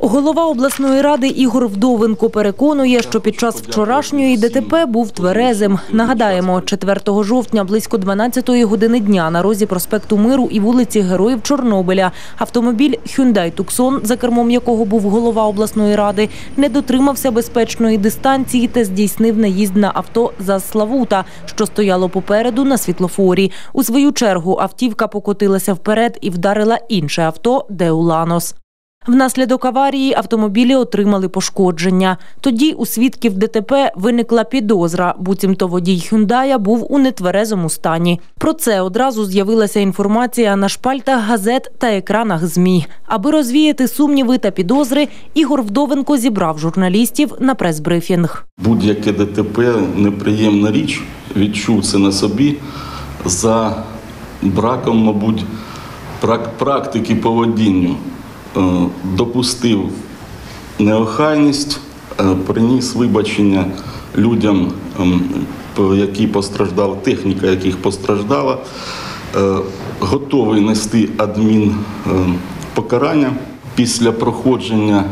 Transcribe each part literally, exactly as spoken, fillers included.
Голова обласної ради Ігор Вдовенко переконує, що під час вчорашньої ДТП був тверезим. Нагадаємо, четвертого жовтня близько дванадцятої години дня на розі проспекту Миру і вулиці Героїв Чорнобиля автомобіль Hyundai Tucson, за кермом якого був голова обласної ради, не дотримався безпечної дистанції та здійснив наїзд на авто ЗАЗ «Славута», що стояло попереду на світлофорі. У свою чергу автівка покотилася вперед і вдарила інше авто «Деу Ланос». Внаслідок аварії автомобілі отримали пошкодження. Тоді у свідків ДТП виникла підозра, буцімто водій «Хюндая» був у нетверезому стані. Про це одразу з'явилася інформація на шпальтах газет та екранах ЗМІ. Аби розвіяти сумніви та підозри, Ігор Вдовенко зібрав журналістів на прес-брифінг. Будь-яке ДТП – неприємна річ, відчув це на собі за браком, мабуть, практики поведіння. Допустив неохайність, приніс вибачення людям, які постраждали, техніка яких постраждала, готовий нести адмінпокарання. Після проходження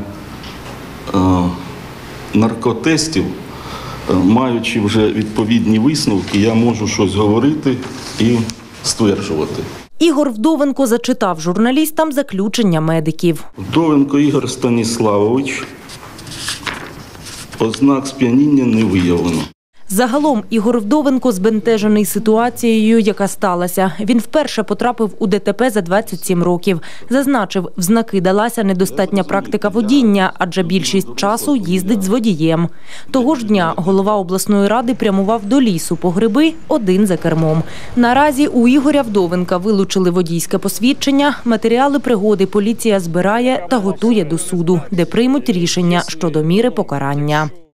наркотестів, маючи вже відповідні висновки, я можу щось говорити і стверджувати. Ігор Вдовенко зачитав журналістам заключення медиків. Вдовенко Ігор Станіславович, ознак сп'яніння не виявлено. Загалом Ігор Вдовенко збентежений ситуацією, яка сталася. Він вперше потрапив у ДТП за двадцять сім років. Зазначив, в знаки далася недостатня практика водіння, адже більшість часу їздить з водієм. Того ж дня голова обласної ради прямував до лісу по гриби один за кермом. Наразі у Ігоря Вдовенка вилучили водійське посвідчення, матеріали пригоди поліція збирає та готує до суду, де приймуть рішення щодо міри покарання.